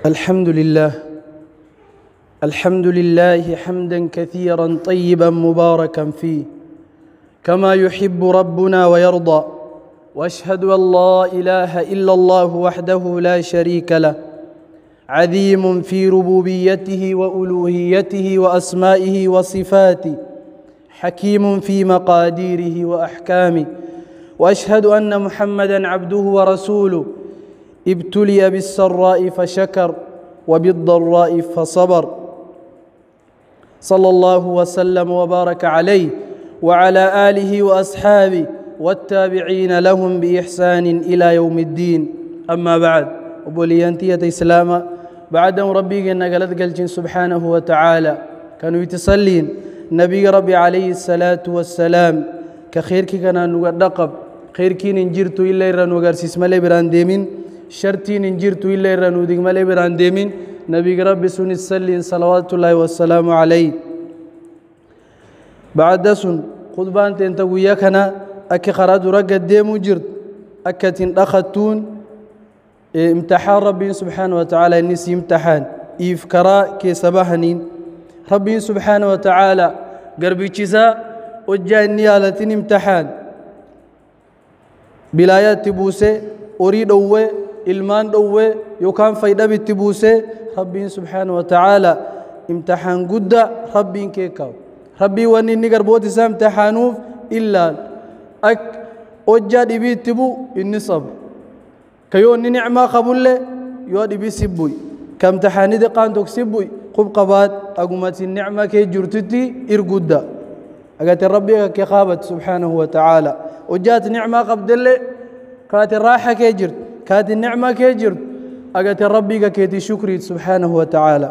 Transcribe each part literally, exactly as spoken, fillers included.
الحمد لله الحمد لله حمدا كثيرا طيبا مباركا فيه كما يحب ربنا ويرضى، واشهد ان لا اله الا الله وحده لا شريك له، عظيم في ربوبيته والوهيته واسمائه وصفاته، حكيم في مقاديره واحكامه، واشهد ان محمدا عبده ورسوله ابتلي بالسراء فشكر وبالضراء فصبر، صلى الله وسلم وبارك عليه وعلى آله وأصحابه والتابعين لهم بإحسان إلى يوم الدين. أما بعد، وبوليانتية إسلاما بعد ربي إن قالت قلت سبحانه وتعالى كانوا يتصلين نبي ربي عليه الصلاة والسلام كخير كي كان نقب خير كي ننجرت إلا إران وقرسيس ملي برانديمين شرطي ننجرت إلا إران ودق ملي برانديمين نبي ربي سن السلين صلوات الله والسلام عليه. بعد سن خطبان تنتويا كنا أكي خراد رقد ديمو جرد أكتن أخذتون امتحان ربي سبحانه وتعالى النسي امتحان إفكراء كي سباحنين ربي سبحانه وتعالى قربي جزاء وجاء النيالة امتحان بلايات تبوسي أريد أوي ilmaan dhowwe yookaan fayda bitti buuse rabbiin subhaanahu wa ta'ala imtixaan guddaa rabbiin kee kaa'u. Rabbii wanni inni garboota isaa imtixaanuuf illaan ak hojjaa dhibii itti bu'u inni sabu ka yoo inni nicmaa qabullee yoo dhibii sibbuy ka imtixaanii diqaan tokko sibbuy qub qabaat agumatiin nicmaa kee jirtutti irguddaa agatiin rabbii kee qaabat subhaanahu wa ta'ala hojjaat nicmaa qabdellee kaatiin raaxa kee jirtu كاد النعمة كيجر أجت ربي كيتي شكري سبحانه وتعالى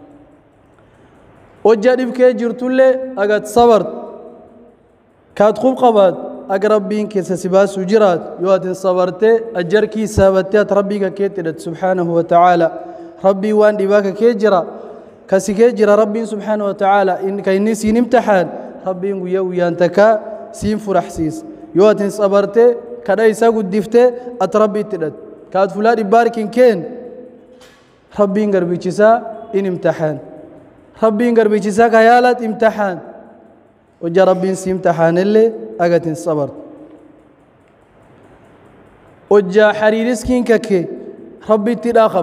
وجانب كيجر تله أجت صبرت كاد خوب قباد أقرب بين كيس سباس وجرات يوات صبرت أجر كي سابتات ربي كيتي سبحانه وتعالى ربي وان دباك كيجرا كسي كيجرا ربي سبحانه وتعالى إن كيني سين امتحان ربي ويا ويا أنتكا سين فرحسيس يوات صبرت كذا يساقو الدفتة أتربي تلد كاد فلان يبارك إن كان ربي إنقر بيجسا إن امتحان ربي إنقر بيجسا كيالات امتحان وجا ربي إنسي امتحان اللي أجت الصبر وجا حريرس كين ككي ربي تلاخب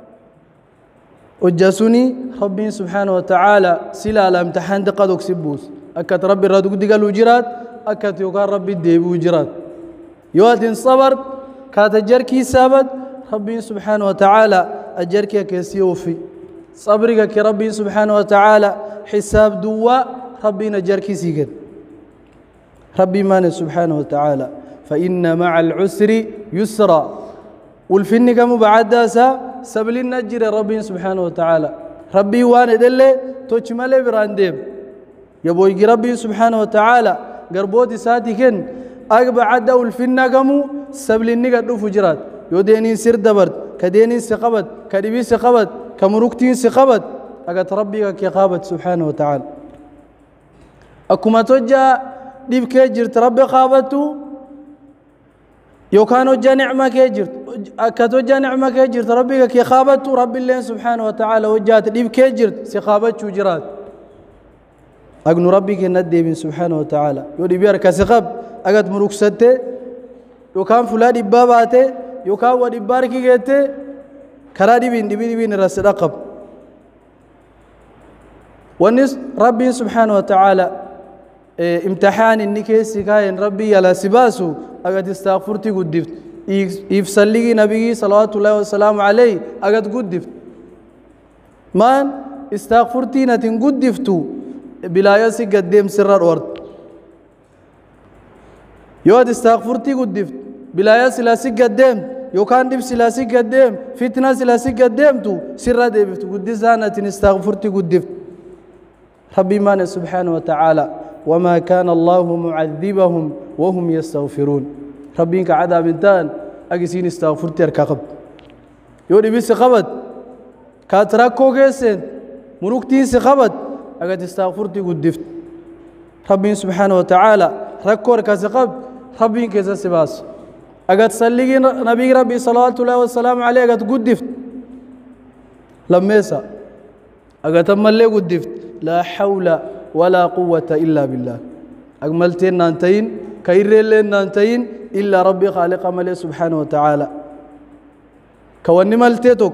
وجا سني ربي سبحانه وتعالى سلا على امتحان دقادوك سبوس أكت ربي رادوك دقال وجرات أكت يقال ربي ديبو وجرات يواتن صبر كات أجركي سابت ربي سبحانه وتعالى أجركي كيسيوفي صبرك كربي سبحانه وتعالى حساب دواء ربي نجركي سيجن ربي مان سبحانه وتعالى فإن مع العسر يسرا والفن كم بعد سا سبل النجر ربي سبحانه وتعالى ربي وان دلله توجمل برانديم يبوي ربي سبحانه وتعالى قربوتي ساتيكن أقبع عدا والفنا قاموا سبل النجا دوف جرات يودينين سير دبرت كدينين سقبت كدبي سقبت كمروكتين سقبت أقت ربي كقابت سبحانه وتعالى أكما توجا ديب كيجرت ربي قابته يوكانو جا نعمة كيجرت أكتوجا نعمة كيجرت ربي كقابته ربي الله سبحانه وتعالى وجات ديب كيجرت سقابت شجرات أقن ربي كندي من سبحانه وتعالى يودي بيرك سقب أجد مروك ستة يوكان فلان إباباته يوكان ودي باركي جته كرادي بين دبي بين راس رقب والنس ربي سبحانه وتعالى اه امتحان النكيس كاين ربي على سباسه أجد استغفرتي قدفت يفسلي نبي صلوات الله والسلام عليه أجد قدفت مان استغفرتي نتن قدفتو بلا يسي قدام سر الورد يود استغفرتي قدفت بلا سلاسي قدام يوكان دب سلاسي قدام فتنة سلاسي قدام تو سر دبت قدسانة استغفرتي قدفت ربي مان سبحانه وتعالى وما كان الله معذبهم وهم يستغفرون ربي إنك عذاب انتان أجسين استغفرتي أركاقب يودي بس خبط كاتراكو جسد مروكتين سخبط أجد استغفرتي قدفت ربي سبحانه وتعالى ركور كسقب ربي كذا سباس أجد صلي نبي ربي صلى الله عليه وسلم عليه أجد قدفت لميسا أقتم اللي قدفت لا حول ولا قوة إلا بالله أجملتين نانتين كيرلين نانتين إلا ربي خالق ملي سبحانه وتعالى كوني ملتيتك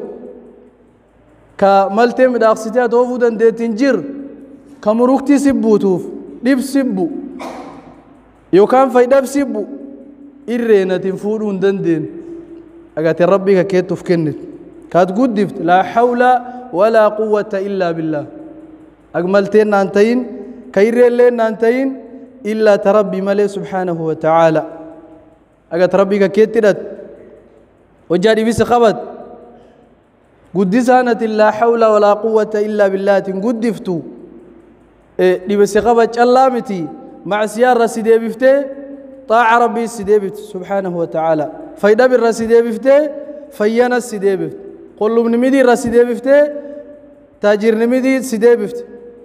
كملتي مداقستي توفودن دي تنجر كمروكتي سبوتوف ديب سبو يوكان فايداب سبو إرينا تنفورون دندين أقات ربي كيتوف كنت كات قدفت لا حول ولا قوة إلا بالله أجملتين نانتين كيرلين نانتين إلا تربي ملي سبحانه وتعالى أقات ربي كيترت وجاري بس خبط قدسانة لا حول ولا قوة إلا بالله تنقدفتو دي بس خبط اللامتي مع سيار رسيدي بفتي طاع ربي السيدي بفت سبحانه وتعالى فايدة بالرسيدي بفتي فيانا السيدي بفت قلوا من مدي الرسيدي بفتي تاجر نمدي السيدي بفت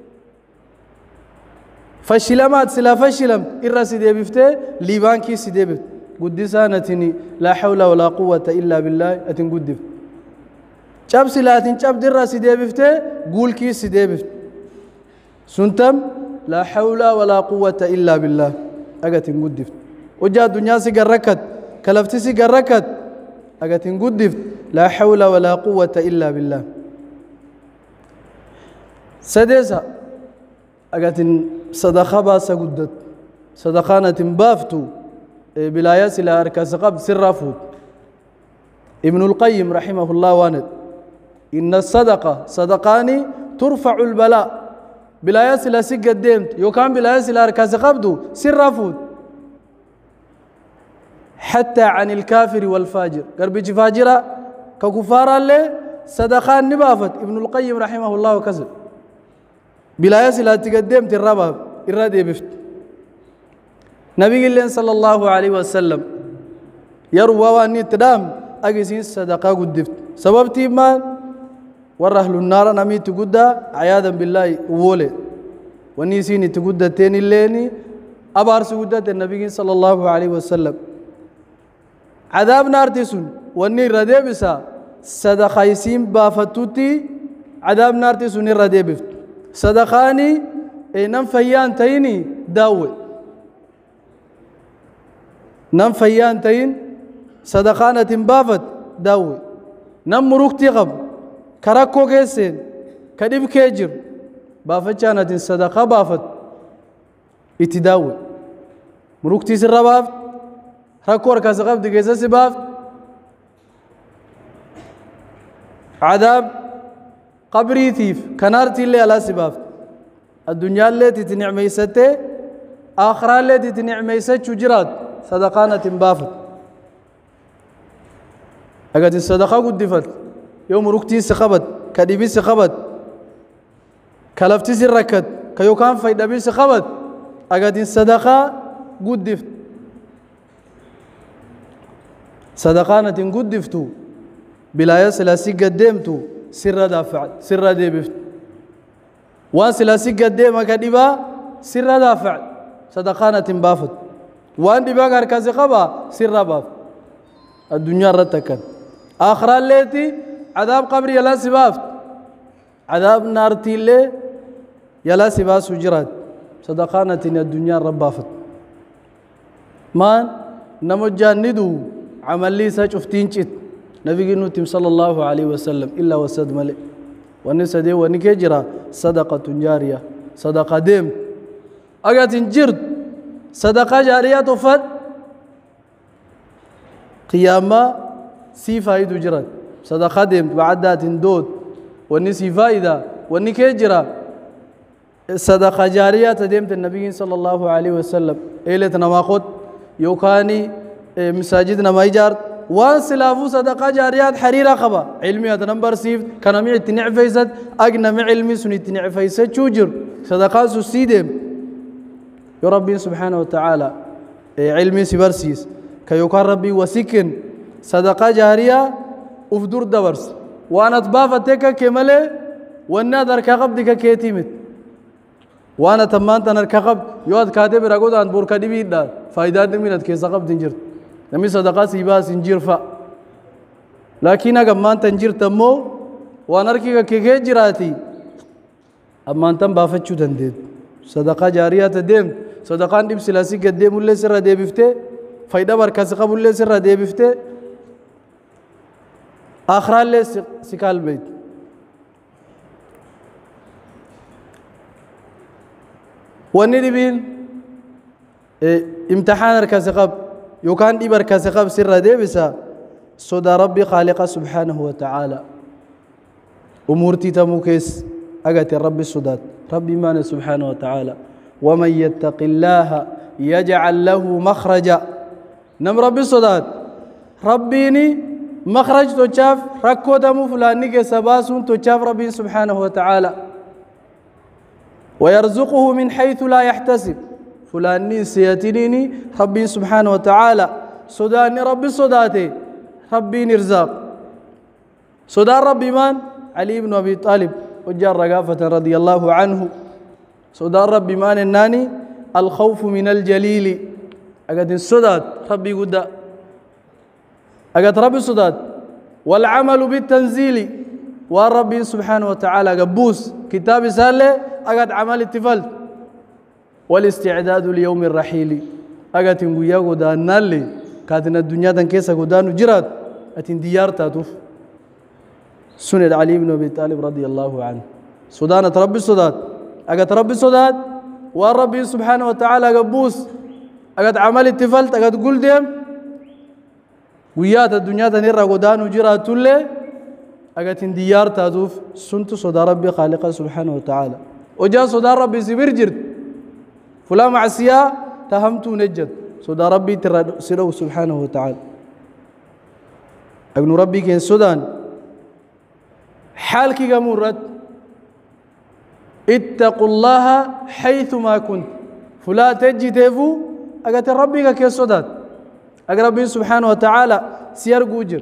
فشلمات سلا فشلم الرسيدي بفتي ليبانكي السيدي بفت قدسانتني لا حول ولا قوة إلا بالله أتنقدف شاب سلاتين شاب درا سيدي بفتي قول كي سيدي بفت سنتم لا حول ولا قوة إلا بالله أجت نقدف وجاء الدنيا سجركت كلفت سجركت أجت نقدف لا حول ولا قوة إلا بالله سدسة أجت صدقة باس قدت صدقانة بافتو بلاياس إلى أركاس قبل سرافوت ابن القيم رحمه الله واند إن الصدقة صدقاني ترفع البلاء بلاياس إلى سجد ديمت يوكان بلاياس إلى أركاس قبضو سرافوت حتى عن الكافر والفاجر قربي فاجرة ككفار اللي صدقان نبافت ابن القيم رحمه الله وكذا بلاياس إلى تقدمت الرباب الرادي بفت نبي الله صلى الله عليه وسلم يروى واني تدام أجسين صدقة قدفت سبب تيمان ورهل النار نمي تقدا عياذا بالله وولد واني سيني تقدا تاني الليني أبار سقدا النبي صلى الله عليه وسلم عذاب نار تسون واني ردي بسا صدقة يسين بافتوتي عذاب نار تسون ردي بفت صدقاني نم فيان تيني داوي نم فيان تين صدقانة بافت داوي نم مروكتي غب كراكو جيسين كديب كيجر بافت كانت صدقة بافت اتداوي مروكتي سر بافت راكو ركاز غب دي جيسس بافت عذاب قبري ثيف كنارتي اللي على سبافت الدنيا اللي تتنعمي ستة آخرى اللي تتنعمي ست شجرات صدقانة بافت أجت الصدقة قدفت يوم ركتي سخبت كديبي سخبت كلفتي سركت كيوكان فايدبي سخبت أجت الصدقة قدفت صدقانة قدفتو بلا يسلاسي قدمتو سر دافع سر ديبفت وان سلاسي قدم كديبا سر دافع صدقانة بافت وان دي باقر كازي قبا سر باب الدنيا رتكن آخر الليتي عذاب قبر يلا سبافت عذاب نار تيلي يلا سباس وجرات صدقانة الدنيا ربافت ما نمجان ندو عمل لي ساچفتين چت نبي نوتم صلى الله عليه وسلم إلا وسد ملئ ونسى دي ونكجرا صدقة جارية صدقة ديم أجت جرد صدقة جارية تفد قيامة سي فايد جرد صدقة ديم بعدات دود وني سي فايدة وني كجرا صدقة جارية تديم النبي صلى الله عليه وسلم إلى نماخد يوكاني مساجدنا ما يجار وان سلافو صدقة جاريات حريرة خبا علمي هذا نمبر سيف كان معي تنع فيسد أجنا مع علمي سني تنع فيسد شوجر صدقات سيدم يا ربي سبحانه وتعالى علمي سبرسيس كيوكان ربي وسكن صدقة جارية وفدور دبرس وانا تبافتك كمله وانا در كقبدك كيتيمت وانا تمان تنر كقب يود كاتب رقود عن بور كديبي دا فايدات منت كيس قب دنجر نمي صدقات سيبا سنجير فا لكن أجمع تنجير تمو وانركي كي جراتي أما أنتم بافتشو تنديد صدقة جارية تديم صدقان ديم سلاسي قديم ولا سر دي بفته فايدة بركز قبل ولا سر دي بفته آخر اللي سكال بيت وني بين إيه امتحان ركز قبل يوكان دي بركز قبل سر دي بسا صدى ربي خالق سبحانه وتعالى أمورتي تموكيس أجت ربي الصدات ربي مانه سبحانه وتعالى ومن يتق الله يجعل له مخرجا نم ربي الصدات ربيني مخرج تشاف ركو دمو فلاني كسباسون تشاف ربي سبحانه وتعالى ويرزقه من حيث لا يحتسب فلاني سيتنيني ربي سبحانه وتعالى صداني ربي الصداتي ربي نرزاق صدار ربي من علي بن أبي طالب وجار رقافة رضي الله عنه صدار ربي مان الناني الخوف من الجليل أقد الصداد ربي قد أقد ربي الصداد والعمل بالتنزيل والرب سبحانه وتعالى قبوس كتاب سالة أقد عمل التفلت والاستعداد ليوم الرحيل أقد نقويا قدان نالي كاتنا الدنيا تنكيسا قدان جرات أتن ديار تاتوف سنة علي بن أبي طالب رضي الله عنه سودان ربي السودان أجت ربي السودان والرب سبحانه وتعالى قبوس أجت عمل التفلت أجت قول ديم ويات الدنيا تنير قدان وجرات تله أجت ديار تادوف سنت صدى ربي خالق سبحانه وتعالى وجاء صدى ربي سبير جرت فلا معسيا تهمت نجد صدى ربي ترى سلو سبحانه وتعالى ابن ربي كان السودان حالك جمرت اتقوا الله حيثما كنت فلا تجتفوا أجت ربك كالصدات أجت ربي سبحانه وتعالى سير جوجر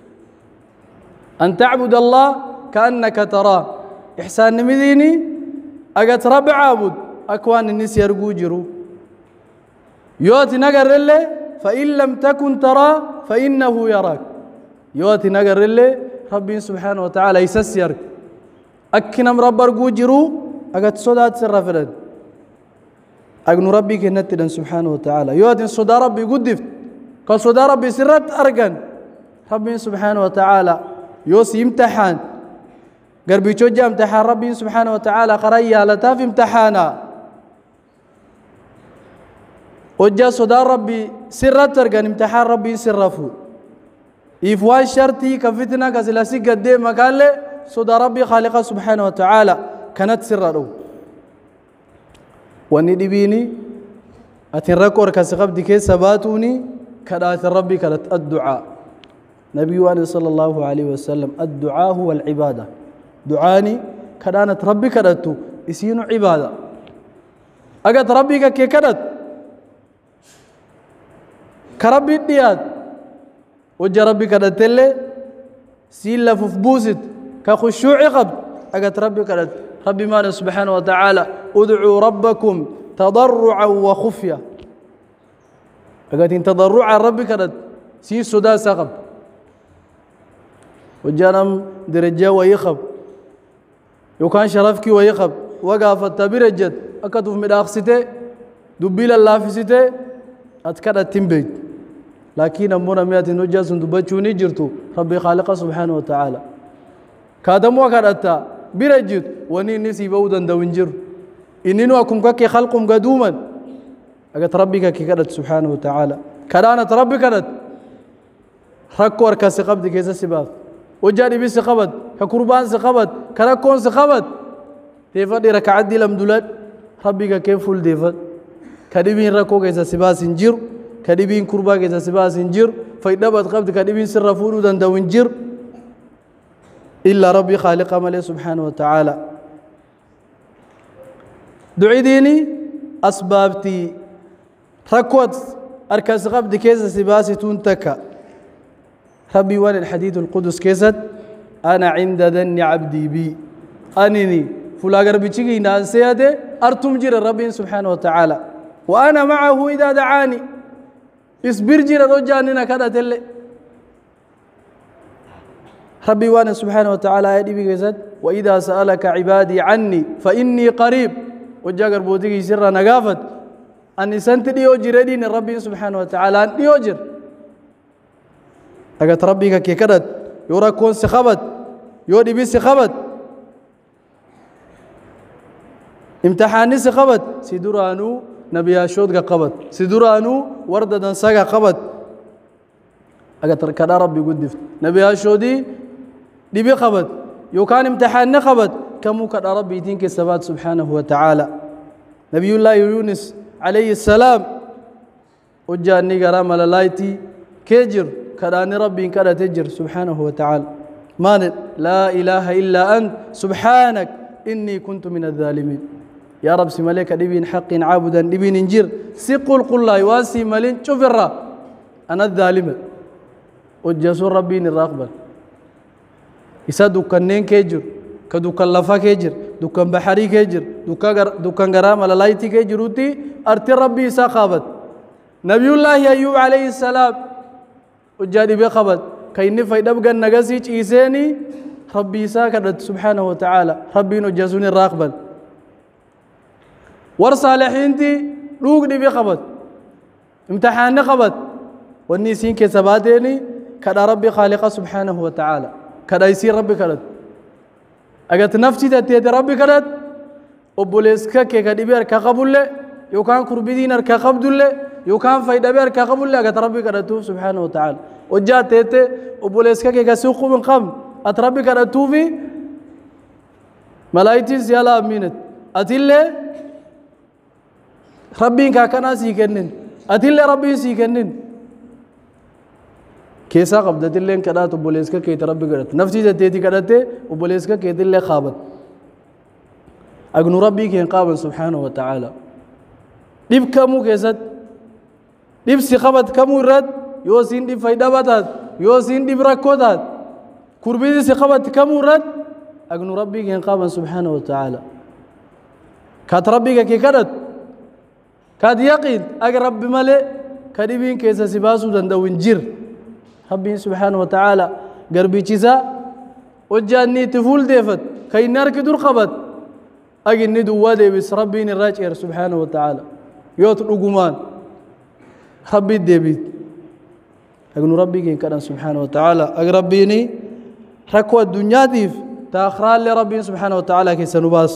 أن تعبد الله كأنك تراه إحسان مديني أجت رب عابد أكوان الناس يرجوجروا يوتي نجر اللي فإن لم تكن تراه فإنه يراك يوتي نجر اللي ربي سبحانه وتعالى يسسيرك أكنم رب أرجوجروا أجت صدات سر فرد أجن ربي كنتنا سبحانه وتعالى يوتي صدا ربي قدفت كصدا ربي سرت أرجن ربي سبحانه وتعالى يوس امتحان قربي توجه امتحان ربي سبحانه وتعالى قرية لتاف امتحانا وجاء صدا ربي سرت أرجن امتحان ربي سرفو إفوان شرطي كفتنا كسلاسي قدام مكان له صدى ربي خالق سبحانه وتعالى كانت سرره واني بيني أتنركور كسقب ديكي سباتوني كدات ربي كانت الدعاء نبي واني صلى الله عليه وسلم الدعاء هو العبادة دعاني كدانت ربي كدتو يسينو عبادة أقد ربي كي كدت كربي الدياد وجه ربي كدت اللي سيلا ففبوست كخشوع قبل أجت ربي كدت ربي ماله سبحانه وتعالى ادعوا ربكم تضرعا وخفيا أجت إن تضرعا ربي كدت سي سودا سقب وجانم درجة ويخب يوكان شرفك ويخب وقافت برجت أكتف من أخسته دبيل الله في سته أتكدت تنبيت لكن أمونا مئات نجاس دبتشوني جرتو ربي خالق سبحانه وتعالى كادم وكادتا برجت وني نسي بودا دوينجر إنينو أكم كاكي خلقم قدوما أجت ربي كاكي كدت سبحانه وتعالى كدانت ربي كدت ركور كسقبد كيسا سباب وجاني بي سقبد كقربان سقبد كركون سقبد تيفد ركعت دي لمدولات ربي كاكي فول ديفد كدبين ركو كيسا سباب سنجر كدبين كربا كيسا سباب سنجر فإدبت قبد كدبين سر فولو دان دوينجر إلا ربي خالق ملي سبحانه وتعالى دعي ديني أسبابتي ركوت أركز قبد كيسة سباسي تنتكا ربي وان الحديث القدس كيسة أنا عند ذن عبدي بي أنني فلا قربي تشيكي نانسيادي أرتمجر ربي سبحانه وتعالى وأنا معه إذا دعاني اصبر جير رجاننا كذا تلي ربي وانا سبحانه وتعالى يدي بيجزد وإذا سألك عبادي عني فإني قريب وجاكر بودي سر نقافت أني سنت ديوجر دين ربي سبحانه وتعالى ديوجر أجت ربي كيكدت يورا كون سخبت يودي بي سخبت امتحاني سخبت سيدورانو نبي أشود قبت سيدورانو وردة ساقا قبت أجت كذا ربي قدفت نبي أشودي دي بخبت يو كان امتحان نخبت كم كذا ربي يدينك الثبات سبحانه وتعالى نبي الله يونس عليه السلام وجاني قرام لايتي كجر كراني ربي كذا تجر سبحانه وتعالى ما لا إله إلا أنت سبحانك إني كنت من الظالمين يا رب سمالك دبين حق عابدا دبين انجر سيقول قل لا يواسي مالين شوف الرا أنا الظالم وجسور ربي الراقبة إسا دوكانين كيجر كدوكان لفا كيجر دوكان بحري كيجر دوكان غرام على لايتي كيجروتي أرتي ربي إسا خابت نبي الله أيوب عليه السلام وجادي بخبت كيني فايدة بغن نغسيج إيساني ربي إسا كدت سبحانه وتعالى ربي نجسوني الراقبة ورصالحين تي روق دي بخبت امتحان نخبت والنسين كسباتيني كدا ربي خالق سبحانه وتعالى كدا يصير ربي كدت أجت نفسي تتيت ربي كدت وبوليسكا كدي بير كقبول له يو كان قربي دينار كقبول له يو كان فايدة بير كقبول له أجت ربي كدت سبحانه وتعالى وجات تيت وبوليسكا كسوق من قبل أتربي كدت في ملايتي زيالا أمينت أتيله ربي كاكنا سيكنن أتيله ربي سيكنن كيسا قبضت اللين كدات وبوليسكا كيت ربي كدت نفسي تتيتي كدت وبوليسكا كيت اللي خابت أجنو ربي كين قابل سبحانه وتعالى ديب كمو كيست ديب سخبت كمو رد يوسين ديب فايدة باتات يوسين ديب ركوتات كربي دي سخبت كمو رد أجنو ربي كين قابل سبحانه وتعالى كات ربي كي كدت كاد يقين أجر ربي ملئ كديبين كيسا سباسو دندوين جير ربي سبحانه وتعالى قربي جزا وجاني تفول ديفت كي نارك دور خبت أجي ندو وادي بس ربي نراجع سبحانه وتعالى يوت الأجمان ربي ديبيت أجن ربي كين كان سبحانه وتعالى أقربيني ركوة الدنيا ديف تأخران لربي سبحانه وتعالى كي سنباس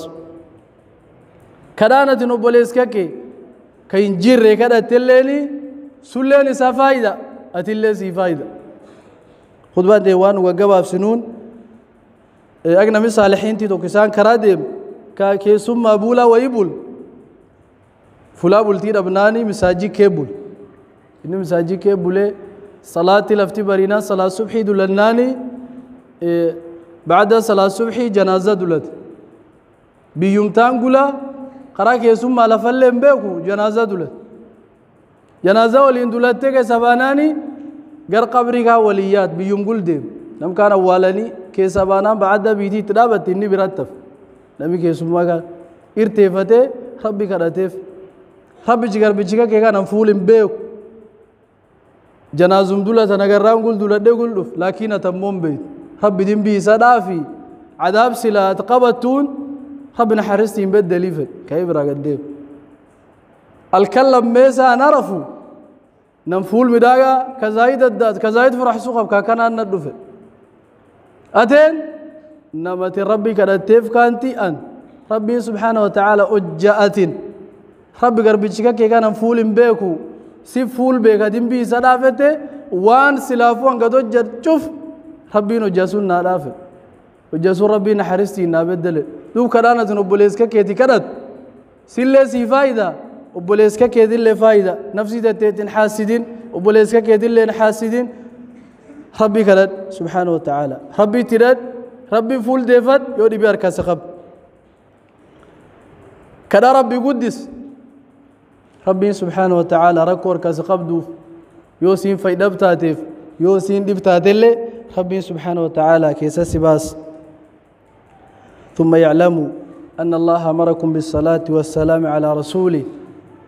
كدانة نبوليس كي كي نجير كده تليني سليني سفايدة أتلي سي فايدة خطبان ديوان وقباب سنون أجنا من صالحين تيتو كسان كرادم كي ثم بولا ويبول فلا بولتين أبناني مساجي كيبول إنه مساجي كيبول صلاة لفتي برينا صلاة صبحي دولناني بعد صلاة صبحي جنازة دولت بيومتان قولا قرا كي ثم لفلم بيكو جنازة دولت جنازة ولين دولت تك سباناني غير قبرها وليات بيوم قول ديم نم كان أولاني كي سبانا بعد بيدي ترابط إني برتف نمي كي ثم قال ارتفته ربي كرتف ربي جيكار بيجيكا كي كان فولم بيك جنازم دولة نجارام قول دولة ده قول لف لكن أتمم بيت ربي دين بي صدافي عذاب سلا تقبتون ربنا حرستين بيت دليفة كيف راقديم الكلام ميسا نعرفه نمفول مداغا كزايد الدات كزايد فرح سوقب كاكنا ندفه أتين نمت ربي كرتيف كانتي أن ربي سبحانه وتعالى أجأتين ربي قربي شكا كي كان فول بيكو سي فول بيكا دين بي صدافته وان سلافوان قدو جد شوف ربي نجاسون نادافه وجاسون ربي نحرستي نابدل دو كرانة نبوليسكا كيتي كرت سيلي سي فايدة وبوليسكا كيدين لي فايدة نفسي تتين حاسدين وبوليسكا كيدين لي حاسدين ربي كرت سبحانه وتعالى ربي ترد ربي فول ديفت يودي بياركا سخب كذا ربي قدس ربي سبحانه وتعالى ركور كسقب دوف يوسين فايدة بتاتيف يوسين دي بتاتيلي ربي سبحانه وتعالى كيساس باس ثم يعلموا أن الله أمركم بالصلاة والسلام على رسوله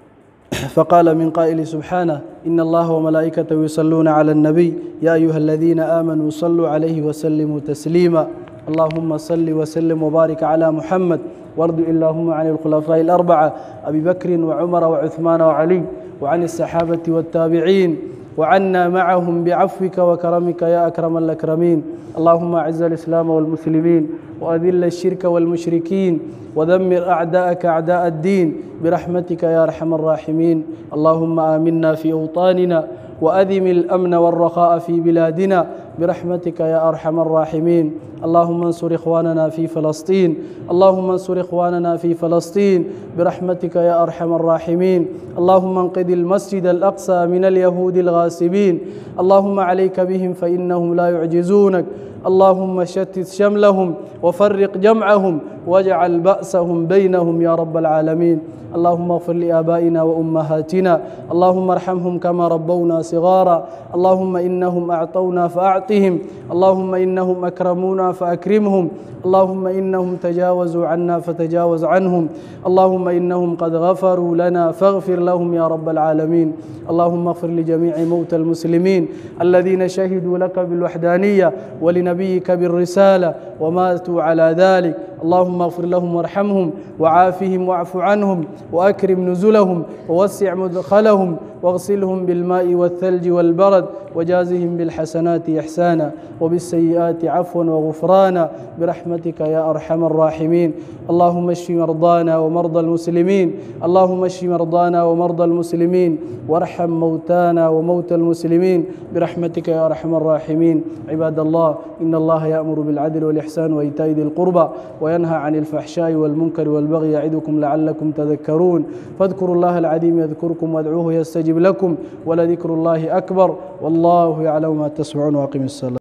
فقال من قائل سبحانه: إن الله وملائكته يصلون على النبي يا أيها الذين آمنوا صلوا عليه وسلموا تسليما. اللهم صل وسلم وبارك على محمد، وارض اللهم عن الخلفاء الأربعة أبي بكر وعمر وعثمان وعلي، وعن الصحابة والتابعين، وعنا معهم بعفوك وكرمك يا أكرم الأكرمين. اللهم أعز الإسلام والمسلمين، وأذل الشرك والمشركين، ودمر أعداءك أعداء الدين برحمتك يا أرحم الراحمين. اللهم آمنا في أوطاننا، وأدم الأمن والرخاء في بلادنا برحمتك يا أرحم الراحمين. اللهم انصر إخواننا في فلسطين، اللهم انصر إخواننا في فلسطين برحمتك يا أرحم الراحمين. اللهم انقذ المسجد الأقصى من اليهود الغاصبين، اللهم عليك بهم فإنهم لا يعجزونك. اللهم شتت شملهم وفرق جمعهم واجعل بأسهم بينهم يا رب العالمين. اللهم اغفر لآبائنا وأمهاتنا، اللهم ارحمهم كما ربونا صغارا. اللهم إنهم أعطونا فأعطهم، اللهم إنهم أكرمونا فأكرمهم، اللهم إنهم تجاوزوا عنا فتجاوز عنهم، اللهم إنهم قد غفروا لنا فاغفر لهم يا رب العالمين. اللهم اغفر لجميع موتى المسلمين الذين شهدوا لك بالوحدانية ولنبيك بالرسالة وماتوا على ذلك. اللهم اغفر لهم وارحمهم وعافهم واعف عنهم وأكرم نزلهم ووسع مدخلهم واغسلهم بالماء والثلج والبرد وجازهم بالحسنات إحسانا وبالسيئات عفوا وغفرانا برحمتك يا أرحم الراحمين. اللهم اشف مرضانا ومرضى المسلمين، اللهم اشف مرضانا ومرضى المسلمين، وارحم موتانا وموتى المسلمين برحمتك يا أرحم الراحمين. عباد الله، إن الله يأمر بالعدل والإحسان وإيتاء ذي القربى وينهى عن الفحشاء والمنكر والبغي يعظكم لعلكم تذكرون. فاذكروا الله العظيم يذكركم وادعوه يستجب لكم، ولذكر الله أكبر، والله يعلم ما تصنعون. وأقم الصلاة.